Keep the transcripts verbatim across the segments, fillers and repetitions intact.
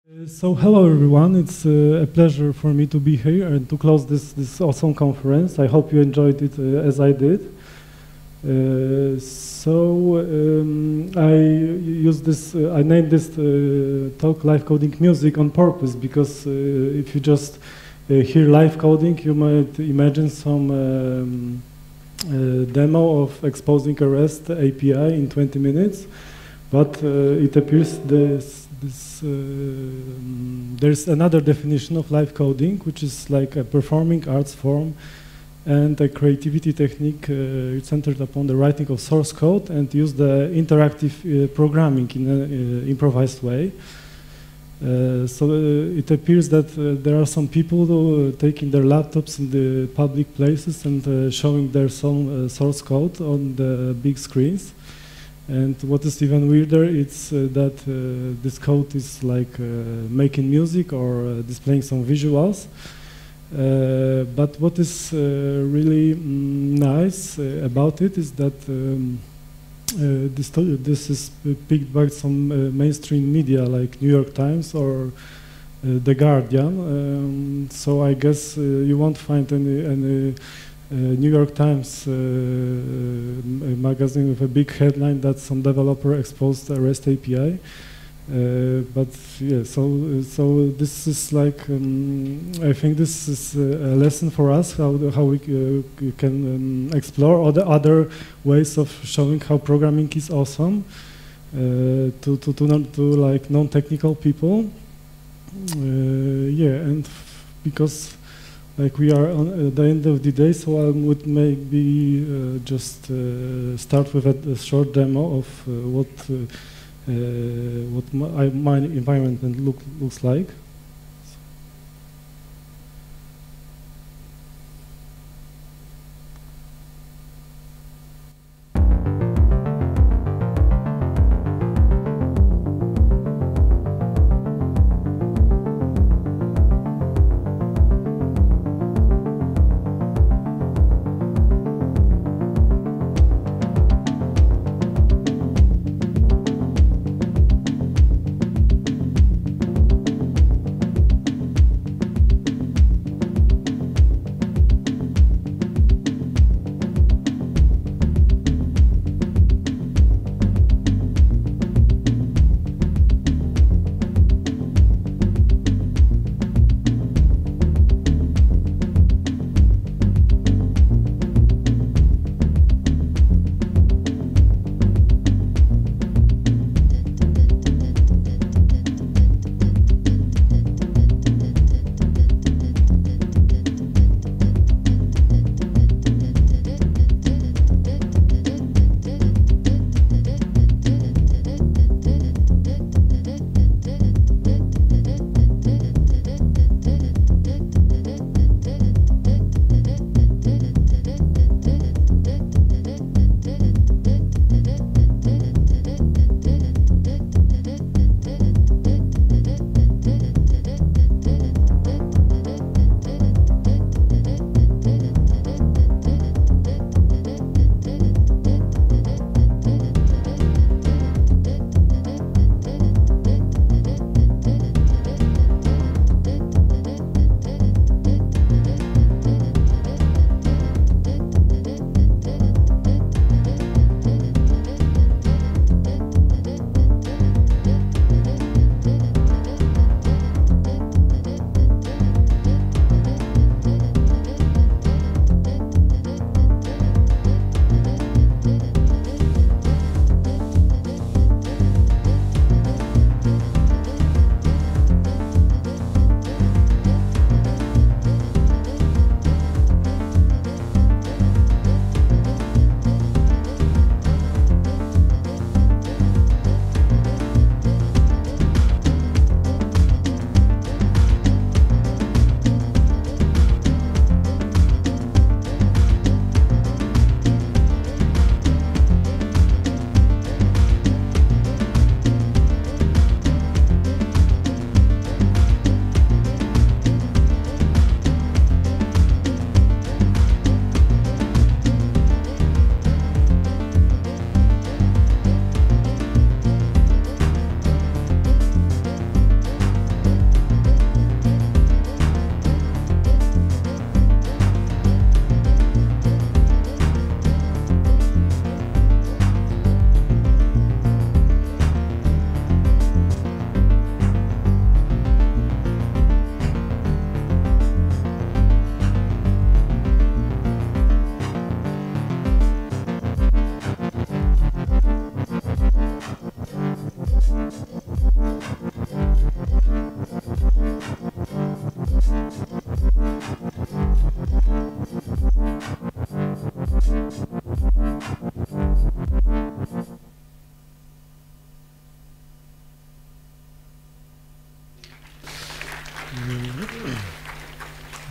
Uh, So hello everyone, it's uh, a pleasure for me to be here and to close this, this awesome conference. I hope you enjoyed it uh, as I did. Uh, so um, I use this, uh, I named this uh, talk Live Coding Music on purpose because uh, if you just uh, hear live coding, you might imagine some um, uh, demo of exposing a REST A P I in twenty minutes, but uh, it appears this This, uh, there's another definition of live coding, which is like a performing arts form and a creativity technique uh, centered upon the writing of source code and use the interactive uh, programming in an uh, improvised way. Uh, so uh, it appears that uh, there are some people who, uh, taking their laptops in the public places and uh, showing their some uh, source code on the big screens. And what is even weirder, it's uh, that uh, this code is like uh, making music or uh, displaying some visuals. Uh, but what is uh, really mm, nice uh, about it is that um, uh, this, this is picked by some uh, mainstream media like New York Times or uh, The Guardian. Um, so I guess uh, you won't find any, any Uh, New York Times uh, magazine with a big headline that some developer exposed a REST A P I. Uh, but yeah, so so this is like um, I think this is a lesson for us how how we uh, can um, explore all the other ways of showing how programming is awesome uh, to to to, non, to like non-technical people. Uh, yeah, and because. Like we are on, at the end of the day, so I would maybe uh, just uh, start with a, a short demo of uh, what uh, uh, what my, my environment look, looks like.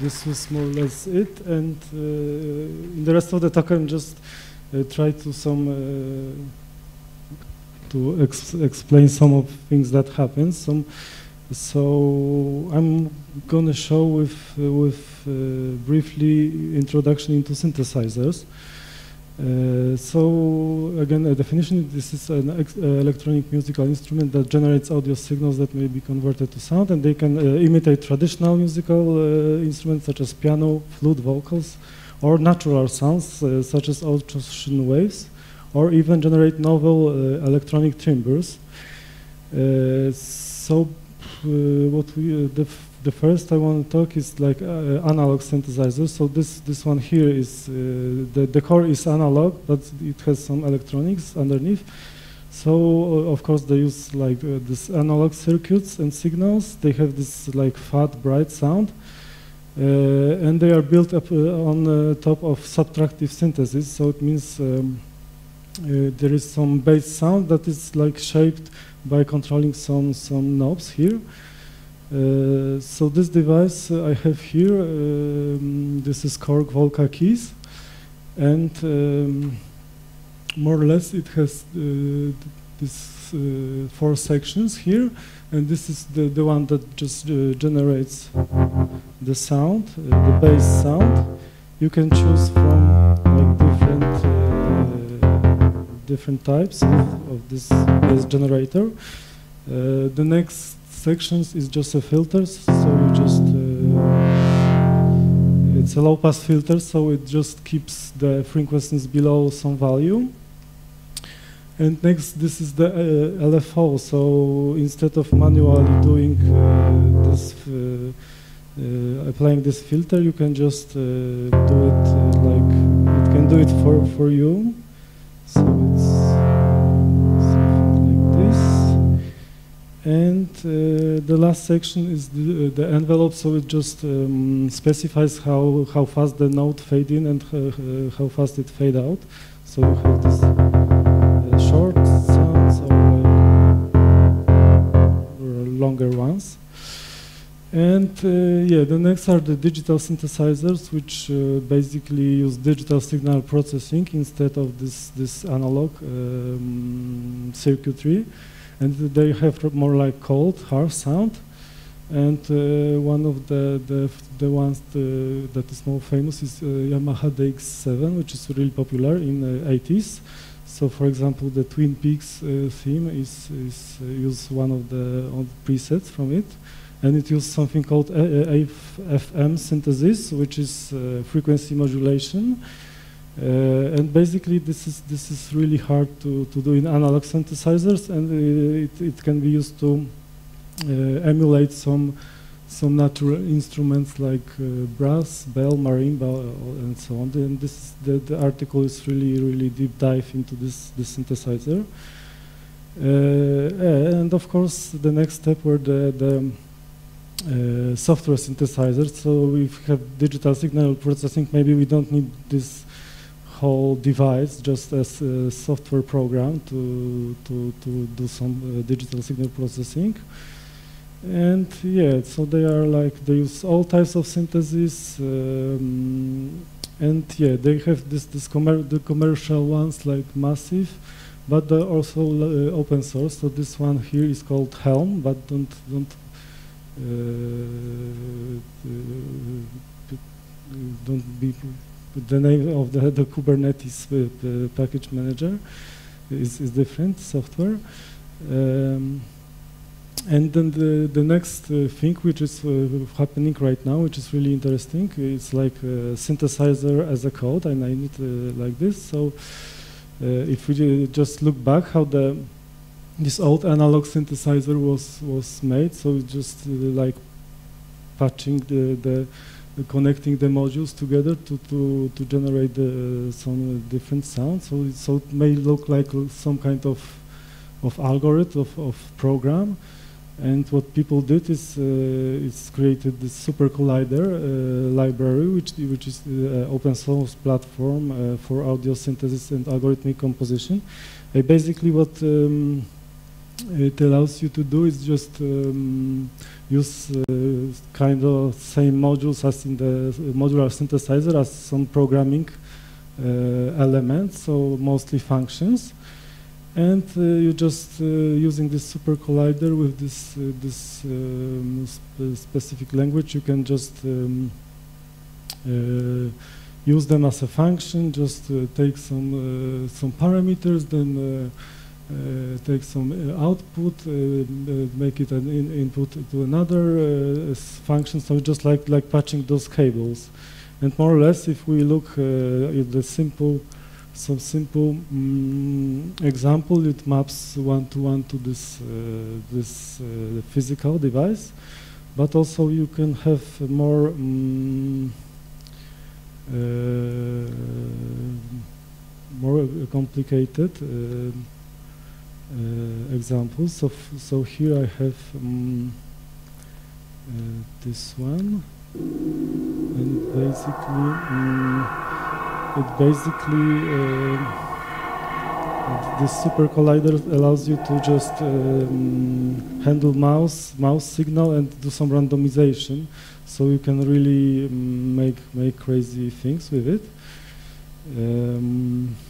this was more or less it, and uh, in the rest of the talk I'm just uh, try to some uh, to ex explain some of things that happen. Some, so I'm gonna show with uh, with uh, briefly introduction into synthesizers. Uh, so again, a definition: this is an ex uh, electronic musical instrument that generates audio signals that may be converted to sound, and they can uh, imitate traditional musical uh, instruments such as piano, flute, vocals, or natural sounds uh, such as ultrasonic waves, or even generate novel uh, electronic timbres. Uh, so, uh, what we uh, the The first I want to talk is like uh, analog synthesizers. So this this one here is uh, the the core is analog, but it has some electronics underneath. So uh, of course they use like uh, this analog circuits and signals. They have this like fat, bright sound, uh, and they are built up uh, on uh, top of subtractive synthesis. So it means um, uh, there is some bass sound that is like shaped by controlling some some knobs here. Uh, so this device uh, I have here, um, this is Korg Volca keys, and um, more or less it has uh, this uh, four sections here, and this is the, the one that just uh, generates the sound, uh, the bass sound. You can choose from like different uh, different types of, of this bass generator. Uh, the next sections is just a filters, so you just uh, it's a low pass filter, so it just keeps the frequencies below some value. And next, this is the uh, L F O. So instead of manually doing uh, this, uh, uh, applying this filter, you can just uh, do it uh, like it can do it for for you. So it's And uh, the last section is the, uh, the envelope, so it just um, specifies how, how fast the note fade in and uh, uh, how fast it fade out. So you have this uh, short sounds or, uh, or longer ones. And uh, yeah, the next are the digital synthesizers, which uh, basically use digital signal processing instead of this, this analog um, circuitry. And they have more like cold, harsh sound. And uh, one of the the, the ones the, that is more famous is uh, Yamaha D X seven, which is really popular in the eighties. So, for example, the Twin Peaks uh, theme is is uh, use one of the, of the presets from it, and it uses something called A F M synthesis, which is uh, frequency modulation. Uh, and basically, this is this is really hard to, to do in analog synthesizers, and uh, it, it can be used to uh, emulate some some natural instruments like uh, brass, bell, marimba, and so on. And this is the, the article is really really deep dive into this this synthesizer. Uh, and of course, the next step were the the uh, software synthesizers. So we have digital signal processing. Maybe we don't need this whole device just as a software program to to to do some uh, digital signal processing. And yeah, so they are like they use all types of synthesis, um, and yeah, they have this this commer the commercial ones like Massive, but they're also uh, open source. So this one here is called Helm, but don't don't uh, uh, don't be. The name of the, the Kubernetes uh, uh, package manager is, is different software. Um, and then the, the next uh, thing which is uh, happening right now, which is really interesting, it's like a synthesizer as a code. I name it uh, like this. So uh, if we just look back how the this old analog synthesizer was was made, so it's just uh, like patching the, the connecting the modules together to, to, to generate the, uh, some uh, different sounds. So it, so it may look like some kind of, of algorithm, of, of program. And what people did is, uh, is created this Super Collider uh, library, which, which is an uh, open source platform uh, for audio synthesis and algorithmic composition. Uh, basically what um, it allows you to do is just um, use uh, kind of same modules as in the modular synthesizer as some programming uh, elements, so mostly functions. And uh, you just uh, using this super collider with this uh, this um, sp specific language, you can just um, uh, use them as a function. Just uh, take some uh, some parameters, then uh, uh, take some uh, output, uh, uh, make it an in input to another uh, function. So just like like patching those cables, and more or less, if we look uh, at the simple. Some simple mm, example, it maps one to one to this uh, this uh, physical device, but also you can have more um, uh, more complicated uh, uh, examples. So, so here I have um, uh, this one, and basically. Um, It basically, uh, this super collider allows you to just um, handle mouse, mouse signal and do some randomization, so you can really um, make make crazy things with it. Um,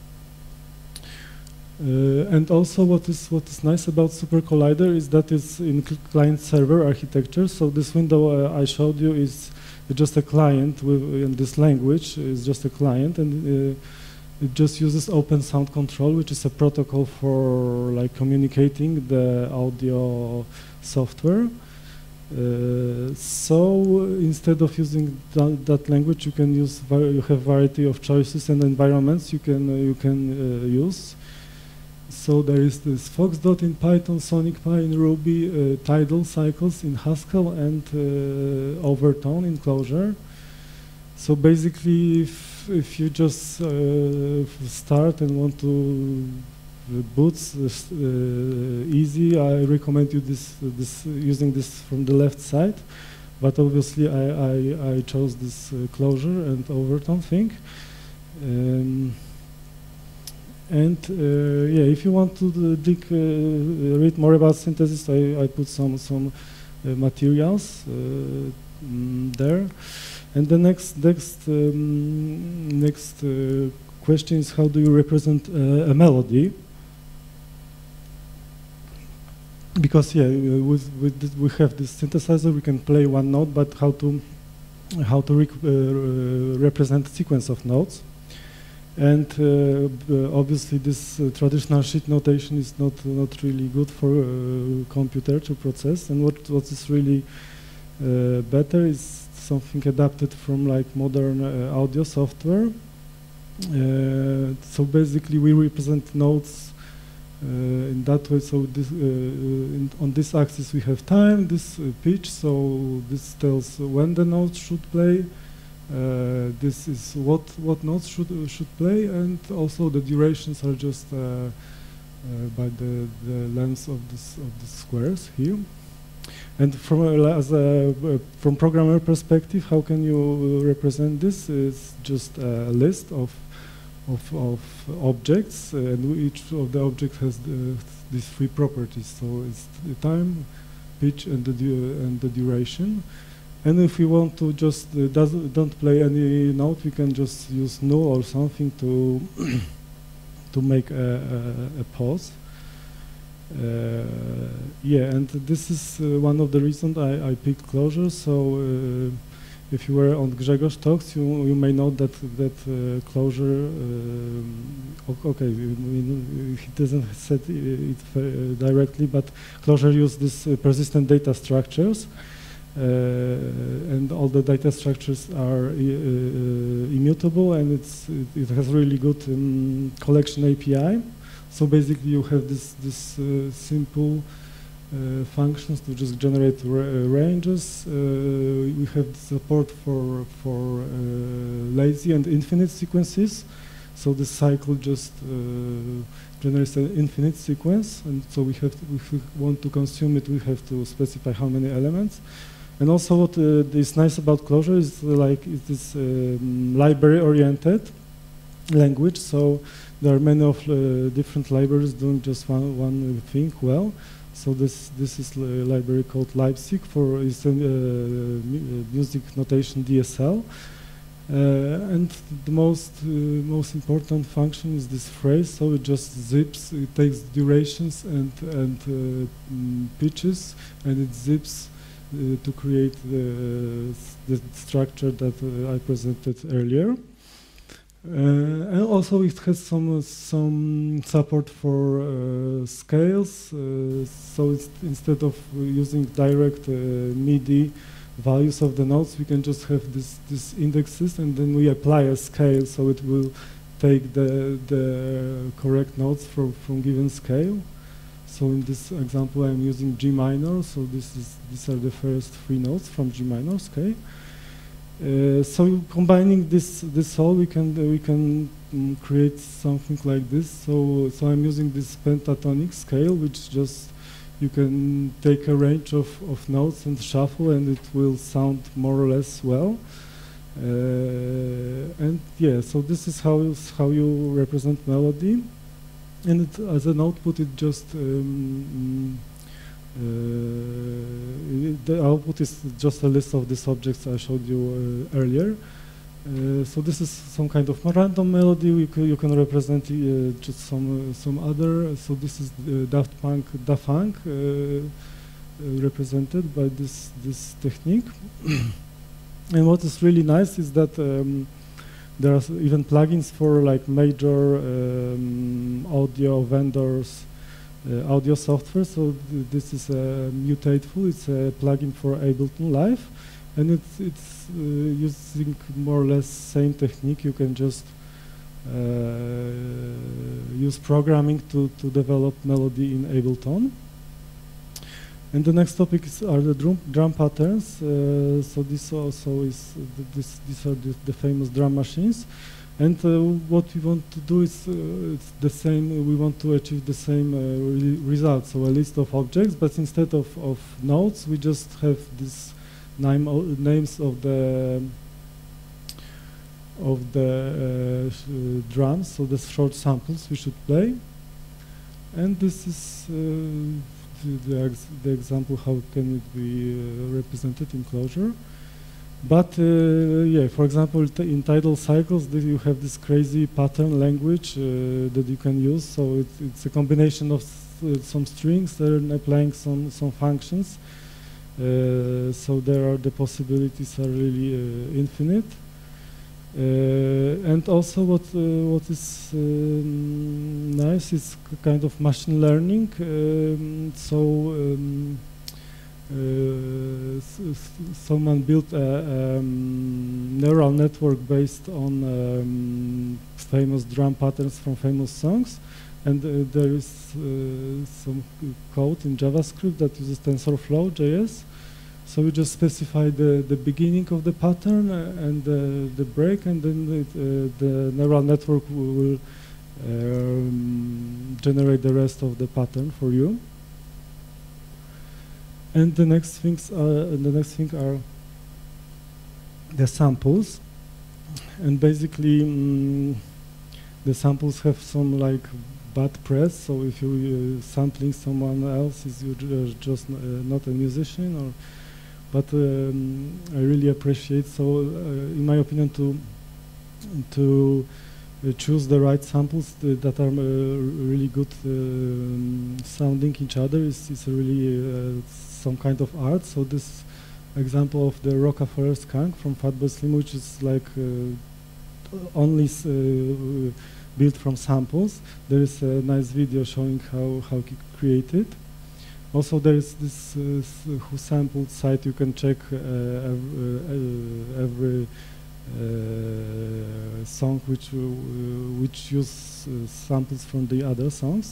uh, and also, what is what is nice about super collider is that it's in client-server architecture. So this window uh, I showed you is. It's just a client with in this language is just a client, and uh, it just uses Open Sound Control, which is a protocol for like communicating the audio software. Uh, so instead of using that, that language, you can use you have variety of choices and environments you can uh, you can uh, use. So there is this Foxdot in Python, SonicPy in Ruby, uh, tidal cycles in Haskell, and uh, Overtone in Clojure. So basically, if, if you just uh, start and want to uh, boot uh, easy, I recommend you this, uh, this uh, using this from the left side. But obviously, I, I, I chose this uh, Clojure and Overtone thing. Um, And uh, yeah, if you want to uh, dig, uh, read more about synthesis, I, I put some some uh, materials uh, mm, there. And the next next um, next uh, question is, how do you represent uh, a melody? Because yeah, with with this, we have this synthesizer, we can play one note, but how to how to rec uh, represent a sequence of notes? And uh, obviously, this uh, traditional sheet notation is not not really good for uh, computer to process. And what what is really uh, better is something adapted from like modern uh, audio software. Uh, so basically, we represent notes uh, in that way. So this, uh, in, on this axis, we have time, this uh, pitch. So this tells when the notes should play. Uh, this is what what notes should uh, should play, and also the durations are just uh, uh, by the the length of this of the squares here. And from a, as a uh, from programmer perspective, how can you uh, represent this? It's just a list of of, of objects, uh, and each of the objects has the, these three properties. So it's the time, pitch, and the du and the duration. And if we want to just uh, does, don't play any note, we can just use null or something to to make a, a, a pause. Uh, yeah, and this is uh, one of the reasons I, I picked Clojure. So uh, if you were on Grzegorz Talks, you you may know that that uh, Clojure. Uh, okay, he doesn't say it uh, directly, but Clojure uses this uh, persistent data structures. Uh, and all the data structures are uh, immutable, and it's, it, it has really good um, collection A P I. So basically, you have this this uh, simple uh, functions to just generate ra ranges. Uh, we have support for for uh, lazy and infinite sequences. So the cycle just uh, generates an infinite sequence, and so we have to, if we want to consume it, we have to specify how many elements. And also, what uh, is nice about Clojure is uh, like it is um, library-oriented language. So there are many of uh, different libraries doing just one, one thing well. So this this is a library called Leipzig for is a, uh, mu music notation D S L, uh, and the most uh, most important function is this phrase. So it just zips, it takes durations and and uh, mm, pitches, and it zips uh, to create the, the structure that uh, I presented earlier. Uh, and also it has some uh, some support for uh, scales, uh, so it's instead of using direct uh, MIDI values of the notes, we can just have this this indexes, and then we apply a scale, so it will take the the correct notes from from given scale. So in this example, I'm using G minor, so this is these are the first three notes from G minor scale. Uh, so combining this this all, we can uh, we can um, create something like this. So so I'm using this pentatonic scale, which just you can take a range of, of notes and shuffle, and it will sound more or less well. Uh, and yeah, so this is how is how you represent melody, and it, as an output, it just um, Uh, the output is just a list of these objects I showed you uh, earlier. Uh, so this is some kind of random melody. You can, you can represent uh, just some uh, some other. So this is uh, Daft Punk, Da Funk, uh, uh, represented by this this technique. And what is really nice is that um, there are even plugins for like major um, audio vendors. Uh, audio software, so th this is uh, Mutateful. It's a plugin for Ableton Live, and it's it's uh, using more or less same technique. You can just uh, use programming to to develop melody in Ableton. And the next topic is, are the drum drum patterns. Uh, so this also is uh, th this these are the, the famous drum machines. And uh, what we want to do is uh, it's the same. We want to achieve the same uh, re result. So a list of objects, but instead of, of notes, we just have these name names of the of the uh, sh uh, drums. So the short samples we should play. And this is uh, the, the, ex the example how can it be uh, represented in Clojure. But uh, yeah, for example, t in tidal cycles, you have this crazy pattern language uh, that you can use. So it, it's a combination of s uh, some strings and applying some some functions. Uh, so there are the possibilities are really uh, infinite. Uh, and also, what uh, what is um, nice is kind of machine learning. Um, so. Um, Uh, someone built a um, neural network based on um, famous drum patterns from famous songs, and uh, there is uh, some code in JavaScript that uses TensorFlow J S. So we just specify the, the beginning of the pattern uh, and uh, the break, and then it, uh, the neural network will um, generate the rest of the pattern for you. And the next things are the next thing are the samples, and basically um, the samples have some like bad press. So if you uh, sampling someone else, is you uh, just uh, not a musician, or but um, I really appreciate. So uh, in my opinion, to to uh, choose the right samples th that are uh, really good um, sounding each other is is really uh, some kind of art. So this example of the Rockefeller Skunk from Fatboy Slim, which is like uh, only uh, built from samples. There is a nice video showing how how he created. Also, there is this uh, Who Sampled site. You can check uh, every, uh, every uh, song which uh, which use uh, samples from the other songs.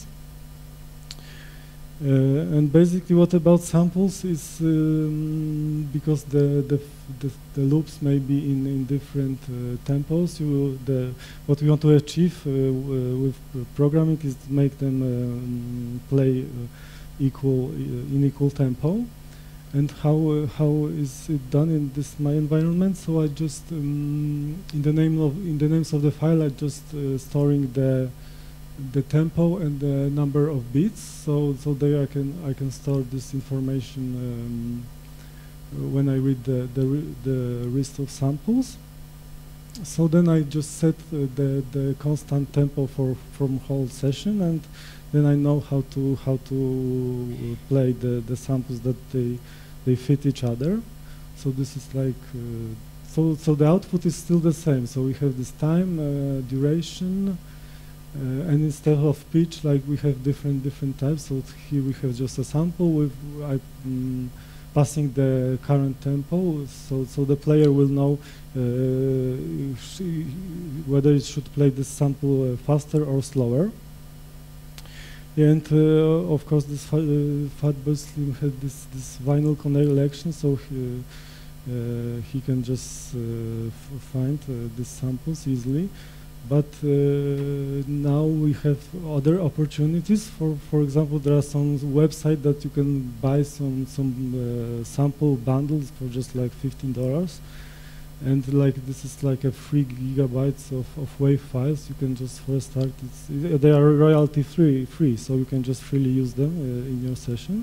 Uh, and basically, what about samples is um, because the, the the the loops may be in in different uh, tempos. You the what we want to achieve uh, with programming is to make them um, play uh, equal uh, in equal tempo. And how uh, how is it done in this my environment? So I just um, in the name of in the names of the file, I just uh, storing the the tempo and the number of beats. So so there I can I can store this information um, when I read the the, the list of samples. So then I just set uh, the the constant tempo for from whole session, and then I know how to how to play the the samples that they they fit each other. So this is like uh, so so the output is still the same. So we have this time, uh, duration, uh, and instead of pitch, like we have different different types. So here we have just a sample with I. Mm, passing the current tempo, so so the player will know uh, whether it should play this sample uh, faster or slower. And uh, of course, this fa uh, Fatboy Slim had this this vinyl collection, so he, uh, he can just uh, f find uh, these samples easily. But uh, now we have other opportunities. For for example, there are some websites that you can buy some some uh, sample bundles for just like fifteen dollars, and like this is like a three gigabytes of, of WAV files. You can just for a start, it's, uh, they are royalty free free, so you can just freely use them uh, in your session.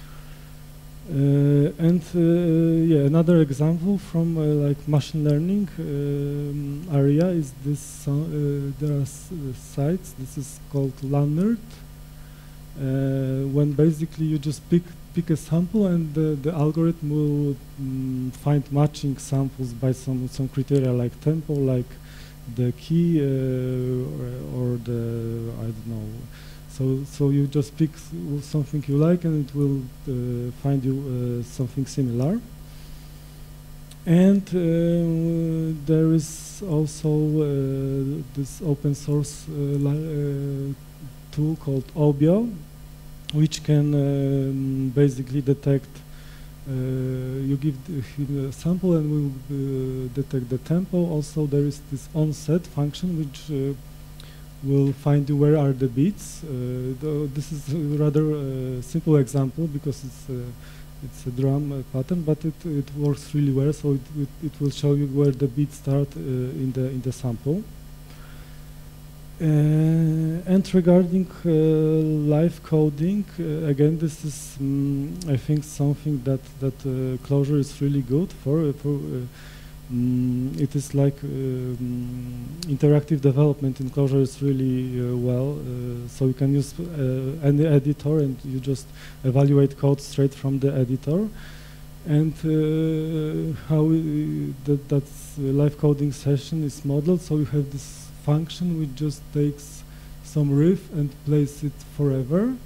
Uh, and uh, yeah, another example from uh, like machine learning um, area is this. Uh, there are s uh, sites. This is called LandNerd. Uh, when basically you just pick pick a sample, and the, the algorithm will mm, find matching samples by some some criteria like tempo, like the key, uh, or, or the I don't know. So, so you just pick something you like, and it will uh, find you uh, something similar. And uh, there is also uh, this open source uh, uh, tool called Obio, which can um, basically detect. Uh, you give him a sample, and will uh, detect the tempo. Also, there is this onset function, which uh, will find you where are the beats. Uh, this is a rather uh, simple example because it's a, it's a drum uh, pattern, but it, it works really well. So it, it, it will show you where the beats start uh, in the in the sample. Uh, and regarding uh, live coding, uh, again, this is um, I think something that that uh, Clojure is really good for. Uh, for uh, Mm, it is like um, interactive development in Clojure is really uh, well, uh, so you can use uh, any editor, and you just evaluate code straight from the editor. And uh, how that that's live coding session is modeled, so you have this function which just takes some riff and plays it forever.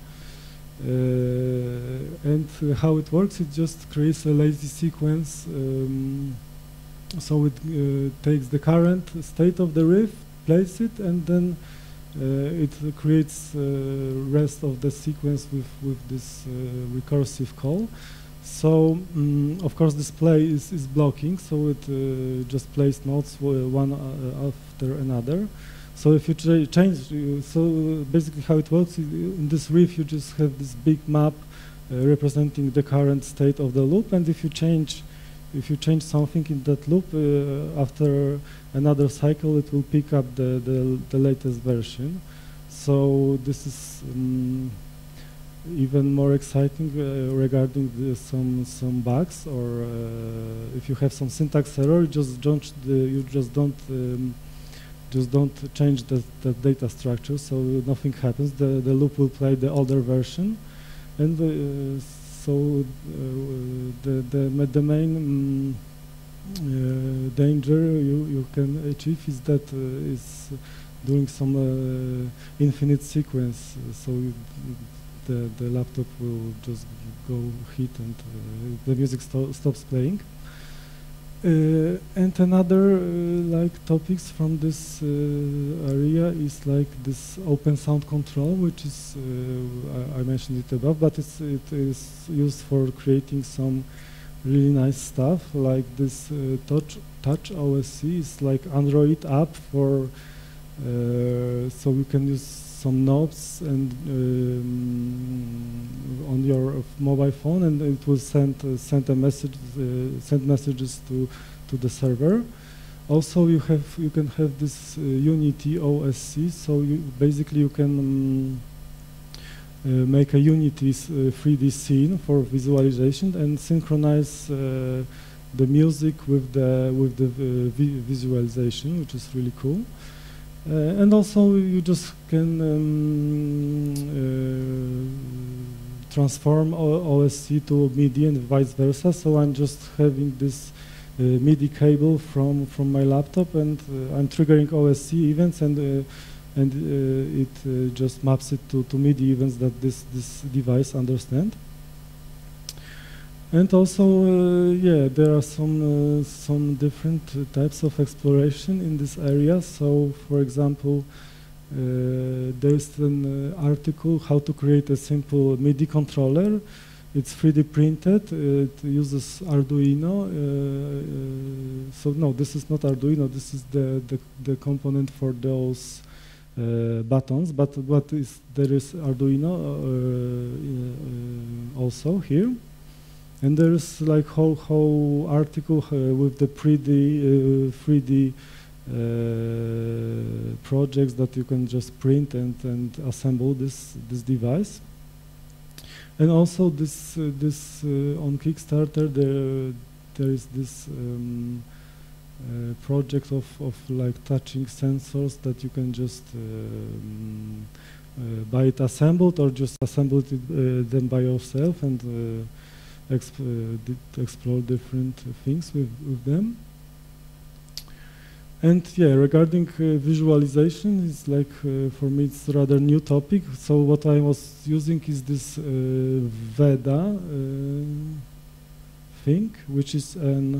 Uh, and uh, how it works, it just creates a lazy sequence. Um, So it uh, takes the current state of the riff, plays it, and then uh, it uh, creates uh, rest of the sequence with with this uh, recursive call. So um, of course this play is, is blocking, so it uh, just plays notes one uh, after another. So if you ch change, uh, so basically how it works is in this riff you just have this big map uh, representing the current state of the loop, and if you change If you change something in that loop, uh, after another cycle, it will pick up the, the, the latest version. So this is um, even more exciting uh, regarding the, some some bugs, or uh, if you have some syntax error, you just don't the, you just don't um, just don't change the, the data structure, so nothing happens. The the loop will play the older version, and uh, so uh, the, the, the main um, uh, danger you, you can achieve is that uh, is doing some uh, infinite sequence. So you, the, the laptop will just go hit, and uh, the music sto stops playing. Uh, and another uh, like topics from this uh, area is like this open sound control, which is uh, I, I mentioned it above, but it's, it is used for creating some really nice stuff, like this uh, touch touch O S C is like Android app for uh, so you can use some notes and um, on your uh, mobile phone, and it will send uh, send a message, uh, send messages to to the server. Also, you have you can have this uh, Unity O S C. So you basically you can um, uh, make a Unity uh, three D scene for visualization and synchronize uh, the music with the with the uh, vi visualization, which is really cool. Uh, and also, you just can um, uh, transform O S C to MIDI and vice versa. So I'm just having this uh, MIDI cable from from my laptop, and uh, I'm triggering O S C events, and uh, and uh, it uh, just maps it to to MIDI events that this this device understands. And also, uh, yeah, there are some uh, some different uh, types of exploration in this area. So, for example, uh, there's an uh, article how to create a simple MIDI controller. It's three D printed. Uh, it uses Arduino. Uh, uh, so no, this is not Arduino. This is the the, the component for those uh, buttons. But what is there is Arduino uh, uh, also here. And there's like whole whole article uh, with the three D uh, three D uh, projects that you can just print and and assemble this this device. And also this uh, this uh, on Kickstarter there there is this um, uh, project of of like touching sensors that you can just um, uh, buy it assembled or just assemble it uh, them by yourself and. Uh, Exp uh, did explore different uh, things with, with them. And yeah, regarding uh, visualization, it's like, uh, for me, it's a rather new topic. So what I was using is this uh, Veda uh, thing, which is an,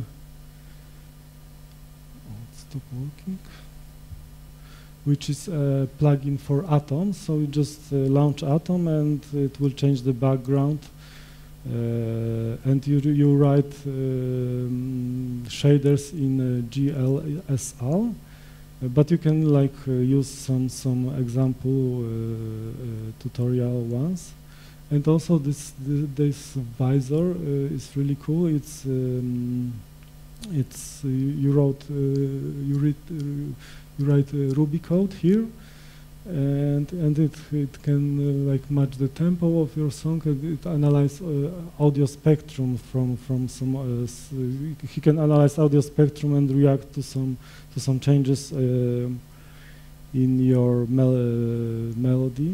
oh, it stopped working, which is a plugin for Atom. So you just uh, launch Atom and it will change the background. Uh, and you you write um, shaders in uh, G L S R, uh, but you can like uh, use some some example uh, uh, tutorial ones, and also this this, this visor uh, is really cool. It's um, it's uh, you wrote uh, you read uh, you write uh, Ruby code here. And and it it can uh, like match the tempo of your song, and it analyze uh, audio spectrum from from some. Uh, s he can analyze audio spectrum and react to some to some changes uh, in your mel uh, melody.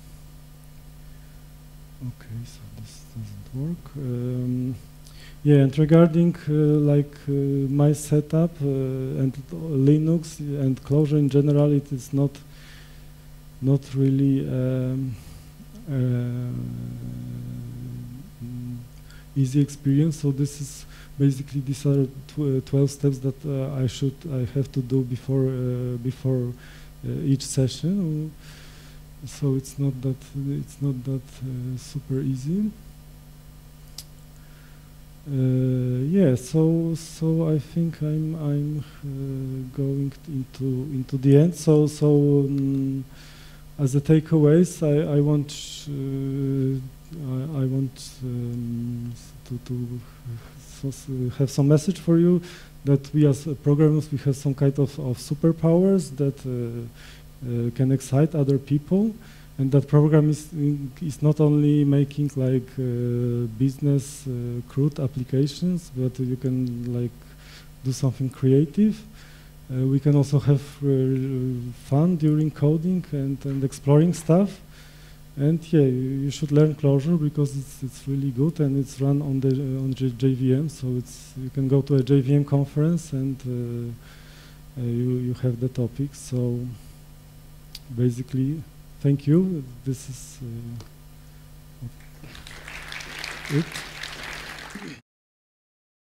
Okay, so this doesn't work. Um, yeah, and regarding uh, like uh, my setup uh, and Linux and Clojure in general, it is not. Not really um, uh, easy experience. So this is basically these are tw uh, twelve steps that uh, I should I have to do before uh, before uh, each session. So it's not that it's not that uh, super easy. Uh, yeah. So so I think I'm I'm uh, going into into the end. So so. Um, As a takeaways, I, I want uh, I, I want um, to, to so have some message for you that we as programmers we have some kind of, of superpowers that uh, uh, can excite other people, and that program is is not only making like uh, business uh, crude applications, but you can like do something creative. Uh, we can also have uh, fun during coding and, and exploring stuff. And yeah, you, you should learn Clojure because it's it's really good and it's run on the uh, on J JVM. So it's you can go to a J V M conference and uh, uh, you you have the topic. So basically, thank you. This is uh, it.